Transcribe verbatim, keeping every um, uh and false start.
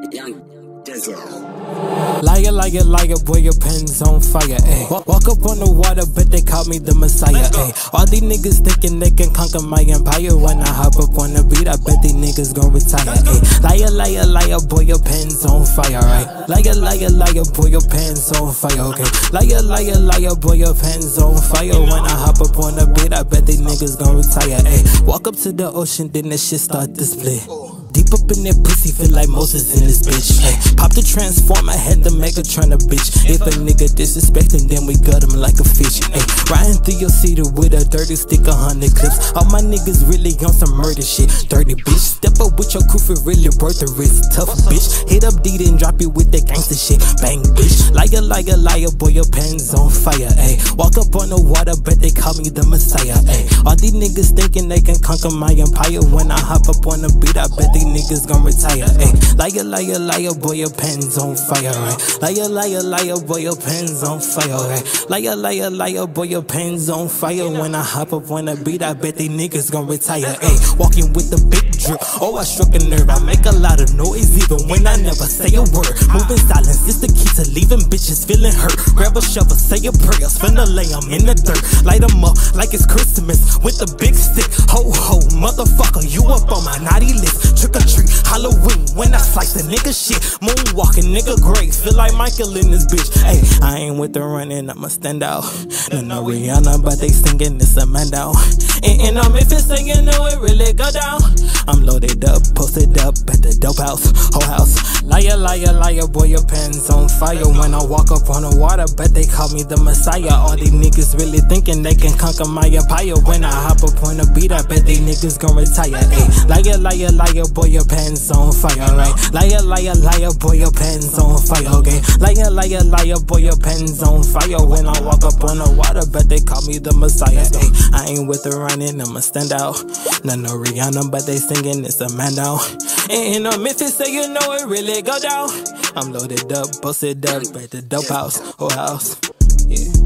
Young Dizzle. Liar, liar, liar, boy, your pen's on fire, ayy. Walk, walk up on the water, bet they call me the Messiah, ayy. All these niggas thinking they can conquer my empire. When I hop up on the beat, I bet these niggas gon' retire, ayy. Liar, liar, liar, boy, your pen's on fire, right? Liar, liar, liar, boy, your pen's on fire, okay? Liar, liar, liar, boy, your pen's on fire. When I hop up on the beat, I bet these niggas gon' retire, ayy. Walk up to the ocean, then that shit start to split. Deep up in that pussy, feel like Moses in this bitch. Ay, pop the transformer, had the mega tryna bitch. If a nigga disrespecting, then we gut him like a fish. Ay, riding through your city with a dirty stick, a hundred clips. All my niggas really on some murder shit. Dirty bitch, step up with your crew for really worth the risk. Tough bitch, hit up D and drop you with that gangster shit. Bang bitch, liar, liar, liar, boy, your pen's on fire. Ay, walk up on the water, bet they call me the Messiah. Ay, all these niggas thinking they can conquer my empire. When I hop up on the beat, I bet they niggas gon' retire, ayy. Liar, liar, liar, boy, your pen's on fire, right? Liar, liar, liar, boy, your pen's on fire, right? Liar, liar, liar, boy, your pen's on fire. When I hop up on the beat, I bet they niggas gon' retire, ayy. Walking with the big drip, oh, I struck a nerve. I make a lot of noise even when I never say a word. Moving silence is the key to leaving bitches feeling hurt. Grab a shovel, say a prayer, finna lay them in the dirt. Light them up like it's Christmas with a big stick. Ho, ho, motherfucker, you up on my naughty list. Trick or treat, Halloween, when I slice the nigga shit. Moonwalking, nigga great, feel like Michael in this bitch. Ay, I ain't with the running, I'ma stand out. No, no Rihanna, but they singing this a man down. And, and I'm if it's singing, no, it really go down. I'm loaded up, posted up at the dope house, whole house. Liar, liar, liar, boy, your pen's on fire. When I walk up on the water, bet they call me the Messiah. All these niggas really thinking they can conquer my empire. When I hop up on the beat, I bet they niggas gon' retire. Ay, liar, liar, liar, boy, your pen's on fire, right? Liar, liar, liar, boy, your pen's on fire, okay? Liar, liar, liar, boy, your pen's on fire. When I walk up on the water, bet they call me the Messiah. Ay, I ain't with the running, I'ma stand out. No, no Rihanna, but they singing it's a man down. And um, if it's say you know it really go down. I'm loaded up, busted up at the dope house, whole house, yeah.